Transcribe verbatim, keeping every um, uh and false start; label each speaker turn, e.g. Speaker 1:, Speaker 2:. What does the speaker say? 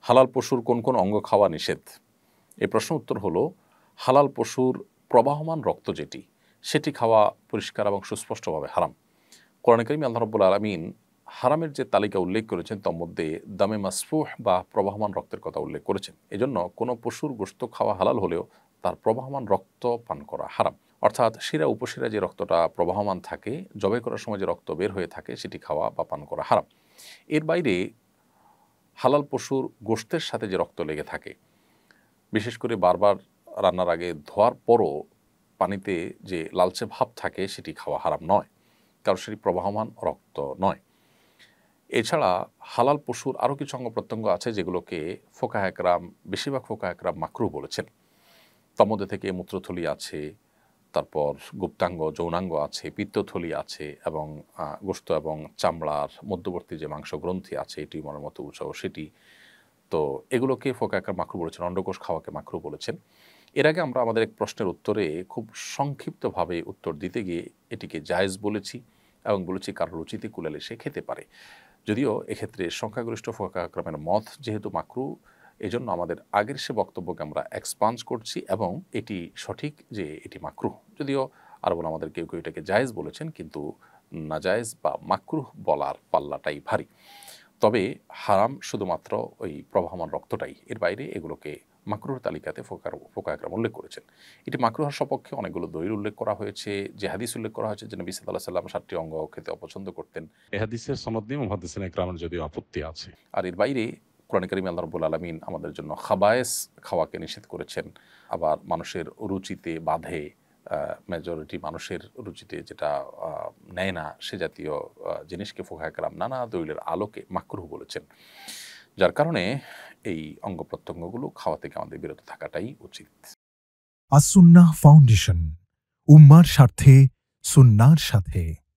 Speaker 1: হালাল পশুর কোন কোন অঙ্গ খাওয়া নিষেধ? এই প্রশ্ন উত্তর হলো, হালাল পশুর প্রবাহমান রক্ত যেটি সেটি খাওয়া পরিষ্কার এবং সুস্পষ্টভাবে হারাম। কোরআনে কারিমে আল্লাহ রাব্বুল আলামিন হারামের যে তালিকা উল্লেখ করেছেন তার মধ্যে দামে মাসফুহ বা প্রবাহমান রক্তের কথা উল্লেখ করেছেন। এজন্য কোনো পশুর গোশত খাওয়া হালাল হলেও তার প্রবাহমান রক্ত পান করা হারাম। অর্থাৎ শিরা উপশিরা যে রক্তটা প্রবাহমান থাকে, জবাই করার সময় যে রক্ত বের হয়ে থাকে সেটি খাওয়া বা পান করা হারাম। এর বাইরে হালাল পশুর গোশতের সাথে যে রক্ত লেগে থাকে, বিশেষ করে বারবার রান্নার আগে ধোয়ার পরও পানিতে যে লালচে ভাব থাকে সেটি খাওয়া হারাম নয়, কারণ সেটি প্রবাহমান রক্ত নয়। এছাড়া হালাল পশুর আরও কিছু অঙ্গ প্রত্যঙ্গ আছে যেগুলোকে ফোকাহ একরাম, বেশিরভাগ ফোকাহ একরাম মাকরুহ বলেছেন। তার মধ্যে থেকে মূত্রথলি আছে, তারপর গুপ্তাঙ্গ যৌনাঙ্গ আছে, পিত্তথলি আছে এবং গোশত এবং চামড়ার মধ্যবর্তী যে মাংস গ্রন্থি আছে এটি মনের মতো উঁচাও সেটি, তো এগুলোকে ফোকাহ একরাম মাকরুহ বলেছেন, অন্ডকোষ খাওয়াকে মাকরুহ বলেছেন। এর আগে আমরা আমাদের এক প্রশ্নের উত্তরে খুব সংক্ষিপ্তভাবে উত্তর দিতে গিয়ে এটিকে জায়েজ বলেছি এবং বলেছি কারোর রুচিতে কুলালে সে খেতে পারে। যদিও এক্ষেত্রে সংখ্যাগরিষ্ঠ ফোকাহ একরামের মত যেহেতু মাকরুহ, এজন্য আমাদের আগের সে বক্তব্যকে আমরা এক্সপান্স করছি এবং এটি সঠিক যে এটি মাকরুহ। যদিও আর বলে আমাদের কেউ কেউ এটাকে জায়েজ বলেছেন, কিন্তু নাজায়েজ বা মাকরুহ বলার পাল্লাটাই ভারী। তবে হারাম শুধুমাত্র ওই প্রবাহমান রক্তটাই, এর বাইরে এগুলোকে মাকরুহ তালিকাতে ফোকার ফোকাহ একরাম উল্লেখ করেছেন। এটি মাকরুহের সপক্ষে অনেকগুলো দলিল উল্লেখ করা হয়েছে, যে হাদিস উল্লেখ করা হয়েছে যে নবী সাল্লাল্লাহু আলাইহি ওয়াসাল্লাম সাতটি অঙ্গ খেতে অপছন্দ করতেন।
Speaker 2: এই হাদিসের সনদ নিয়ে মুহাদ্দিসিন একরামের যদিও আপত্তি আছে।
Speaker 1: আর এর বাইরে কোরআনে কারিমে আল্লাহ রাব্বুল আলামিন আমাদের জন্য খাবায়েস খাওয়াকে নিষেধ করেছেন। আবার মানুষের রুচিতে বাধে, মেজরিটি মানুষের রুচিতে যেটা নেয় না সে জাতীয় জিনিসকে ফোকাহ একরাম নানা দলিলের আলোকে মাকরুহ বলেছেন। যার কারণে এই অঙ্গ প্রত্যঙ্গগুলো খাওয়া থেকে আমাদের বিরত থাকাটাই উচিত।
Speaker 3: আস-সুন্নাহ ফাউন্ডেশন, উম্মার স্বার্থে সুন্নাহর সাথে।